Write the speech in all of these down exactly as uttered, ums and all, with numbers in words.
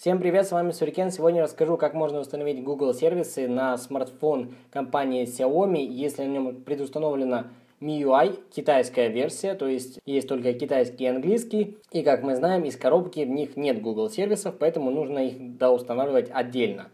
Всем привет, с вами Сурикен. Сегодня я расскажу, как можно установить Google сервисы на смартфон компании Xiaomi, если на нем предустановлена эм ай ю ай, китайская версия, то есть есть только китайский и английский. И как мы знаем, из коробки в них нет Google сервисов, поэтому нужно их доустанавливать отдельно.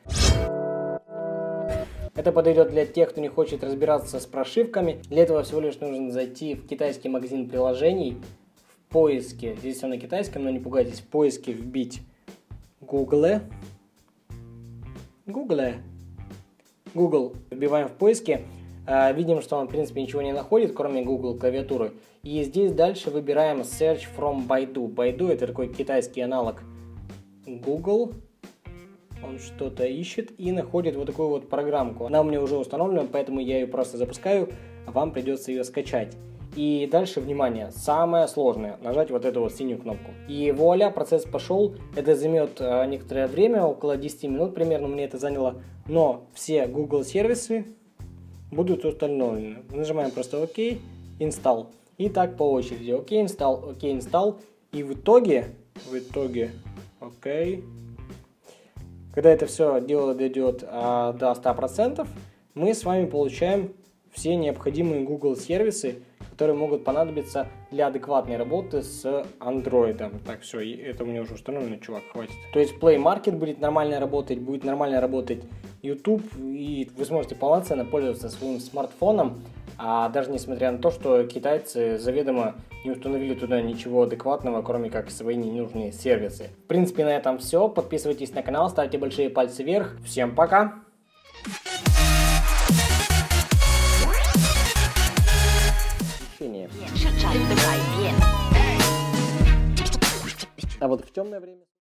Это подойдет для тех, кто не хочет разбираться с прошивками. Для этого всего лишь нужно зайти в китайский магазин приложений, в поиске, здесь все на китайском, но не пугайтесь, в поиске вбить Google. Google. Google. Вбиваем в поиске. Видим, что он, в принципе, ничего не находит, кроме Google клавиатуры. И здесь дальше выбираем Search from Baidu. Baidu — это такой китайский аналог Google. Он что-то ищет и находит вот такую вот программку. Она у меня уже установлена, поэтому я ее просто запускаю, а вам придется ее скачать. И дальше, внимание, самое сложное, нажать вот эту вот синюю кнопку. И вуаля, процесс пошел. Это займет э, некоторое время, около десяти минут примерно мне это заняло. Но все Google сервисы будут установлены. Нажимаем просто ОК, Install. И так по очереди. ОК, Install, ОК, Install. И в итоге, в итоге, ОК. Когда это все дело дойдет э, до ста процентов, мы с вами получаем все необходимые Google сервисы, которые могут понадобиться для адекватной работы с Android. Так, все, это у меня уже установлено, чувак, хватит. То есть Play Market будет нормально работать, будет нормально работать YouTube, и вы сможете полноценно пользоваться своим смартфоном, а даже несмотря на то, что китайцы заведомо не установили туда ничего адекватного, кроме как свои ненужные сервисы. В принципе, на этом все. Подписывайтесь на канал, ставьте большие пальцы вверх. Всем пока! А вот в темное время...